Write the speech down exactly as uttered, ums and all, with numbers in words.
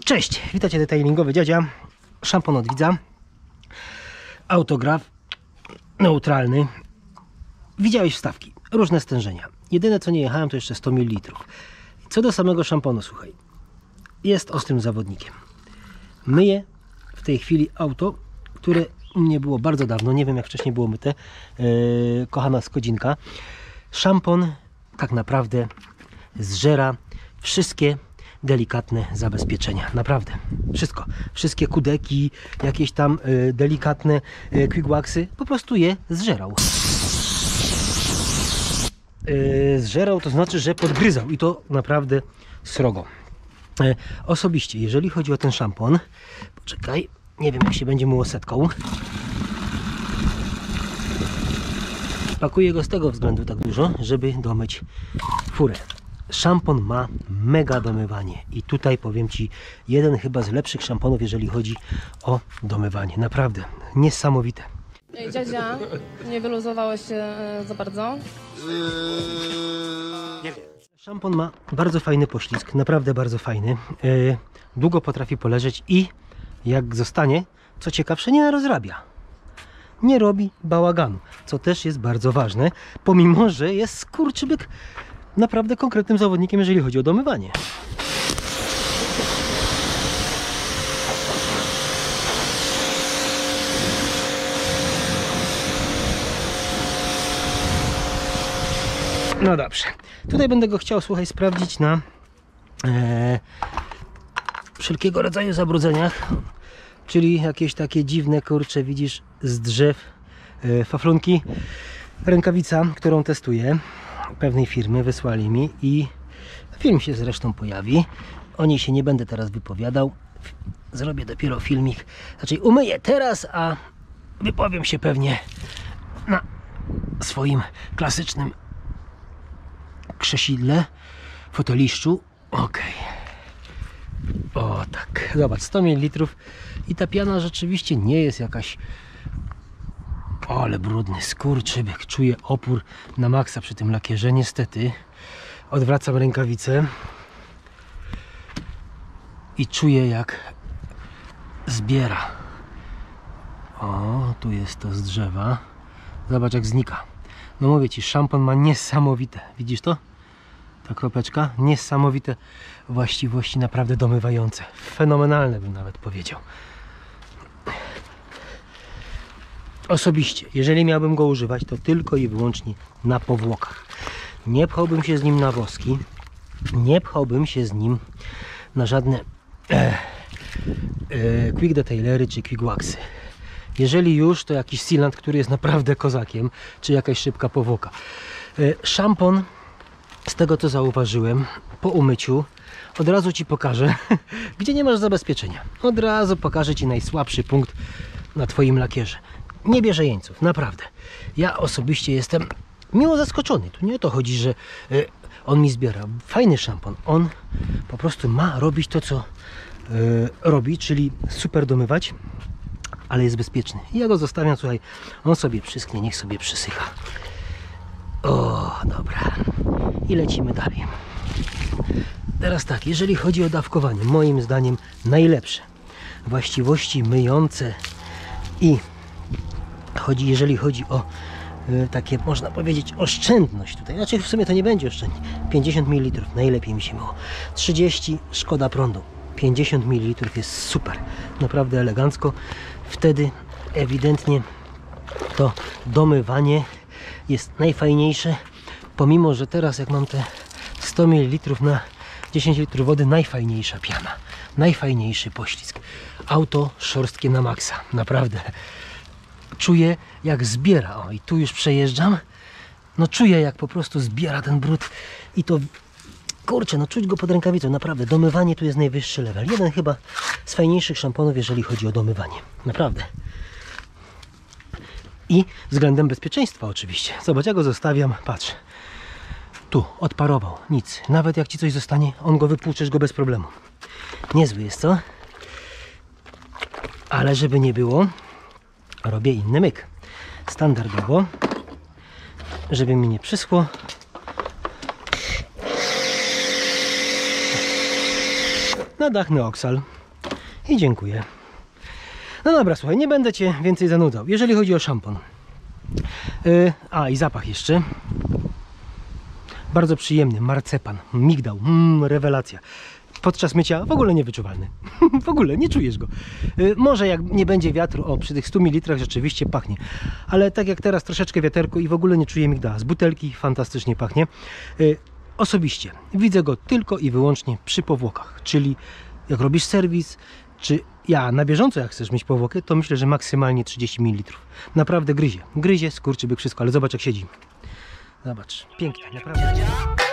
Cześć, witajcie detailingowy dziadzia. Szampon od widza. Autograf neutralny. Widziałeś wstawki, różne stężenia. Jedyne co nie jechałem to jeszcze sto mililitrów. Co do samego szamponu, słuchaj, jest ostrym zawodnikiem. Myję w tej chwili auto, które nie było bardzo dawno, nie wiem jak wcześniej było myte, yy, kochana Skodzinka. Szampon tak naprawdę zżera wszystkie delikatne zabezpieczenia, naprawdę wszystko, wszystkie kudeki, jakieś tam y, delikatne y, quick waxy, po prostu je zżerał. Y, zżerał to znaczy, że podgryzał i to naprawdę srogo. Y, osobiście, jeżeli chodzi o ten szampon, poczekaj, nie wiem jak się będzie myło setką. Pakuję go z tego względu tak dużo, żeby domyć furę. Szampon ma mega domywanie i tutaj powiem Ci, jeden chyba z lepszych szamponów, jeżeli chodzi o domywanie. Naprawdę niesamowite. Ej, dziadzia, nie wyluzowałeś się za bardzo? Nie wiem. Szampon ma bardzo fajny poślizg, naprawdę bardzo fajny. Yy, długo potrafi poleżeć i jak zostanie, co ciekawsze, nie rozrabia. Nie robi bałaganu, co też jest bardzo ważne, pomimo że jest skurczybyk naprawdę konkretnym zawodnikiem, jeżeli chodzi o domywanie. No dobrze, tutaj będę go chciał, słuchaj, sprawdzić na e, wszelkiego rodzaju zabrudzeniach, czyli jakieś takie dziwne, kurcze, widzisz, z drzew e, faflunki. Rękawica, którą testuję, pewnej firmy, wysłali mi i film się zresztą pojawi. O niej się nie będę teraz wypowiadał. Zrobię dopiero filmik. Znaczy umyję teraz, a wypowiem się pewnie na swoim klasycznym krzesidle, foteliszczu. Ok. O tak. Zobacz, sto mililitrów i ta piana rzeczywiście nie jest jakaś... O, ale brudny skurczybyk. Czuję opór na maksa przy tym lakierze. Niestety odwracam rękawicę i czuję jak zbiera. O, tu jest to z drzewa. Zobacz jak znika. No mówię Ci, szampon ma niesamowite. Widzisz to? Ta kropeczka. Niesamowite właściwości, naprawdę domywające. Fenomenalne bym nawet powiedział. Osobiście, jeżeli miałbym go używać, to tylko i wyłącznie na powłokach. Nie pchałbym się z nim na woski, nie pchałbym się z nim na żadne e, e, quick detailery czy quick waxy. Jeżeli już, to jakiś sealant, który jest naprawdę kozakiem, czy jakaś szybka powłoka. E, szampon, z tego co zauważyłem, po umyciu od razu Ci pokażę, gdzie nie masz zabezpieczenia. Od razu pokażę Ci najsłabszy punkt na Twoim lakierze. Nie bierze jeńców, naprawdę. Ja osobiście jestem miło zaskoczony. Tu nie o to chodzi, że y, on mi zbiera. Fajny szampon. On po prostu ma robić to, co y, robi, czyli super domywać, ale jest bezpieczny. I ja go zostawiam, słuchaj, on sobie przysknie, niech sobie przysycha. O, dobra. I lecimy dalej. Teraz tak, jeżeli chodzi o dawkowanie, moim zdaniem najlepsze właściwości myjące i chodzi, jeżeli chodzi o y, takie, można powiedzieć, oszczędność tutaj, znaczy w sumie to nie będzie oszczędnie, pięćdziesiąt mililitrów najlepiej mi się myło, trzydzieści szkoda prądu, pięćdziesiąt mililitrów jest super, naprawdę elegancko. Wtedy ewidentnie to domywanie jest najfajniejsze, pomimo że teraz jak mam te sto mililitrów na dziesięć litrów wody, najfajniejsza piana, najfajniejszy poślizg, auto szorstkie na maksa, naprawdę. Czuję jak zbiera, o i tu już przejeżdżam, no czuję jak po prostu zbiera ten brud i to, kurczę, no czuć go pod rękawicą, naprawdę, domywanie tu jest najwyższy level, jeden chyba z fajniejszych szamponów, jeżeli chodzi o domywanie, naprawdę. I względem bezpieczeństwa oczywiście, zobacz, ja go zostawiam, patrz, tu, odparował, nic, nawet jak Ci coś zostanie, on go wypłuczesz go bez problemu, niezły jest, co? Ale żeby nie było, robię inny myk. Standardowo, żeby mi nie przyschło, na dach Neoxal. i dziękuję. No dobra, słuchaj, nie będę Cię więcej zanudzał. Jeżeli chodzi o szampon. Yy, a i zapach jeszcze. Bardzo przyjemny, marcepan, migdał, mm, rewelacja. Podczas mycia w ogóle niewyczuwalny. W ogóle nie czujesz go. Yy, może jak nie będzie wiatru, o przy tych stu mililitrach rzeczywiście pachnie. Ale tak jak teraz troszeczkę wiaterko i w ogóle nie czuję migdała. Z butelki fantastycznie pachnie. Yy, osobiście widzę go tylko i wyłącznie przy powłokach. Czyli jak robisz serwis, czy ja na bieżąco jak chcesz mieć powłokę, to myślę, że maksymalnie trzydzieści mililitrów. Naprawdę gryzie. Gryzie, skurczybyk, wszystko. Ale zobacz jak siedzi. Zobacz. Pięknie, naprawdę.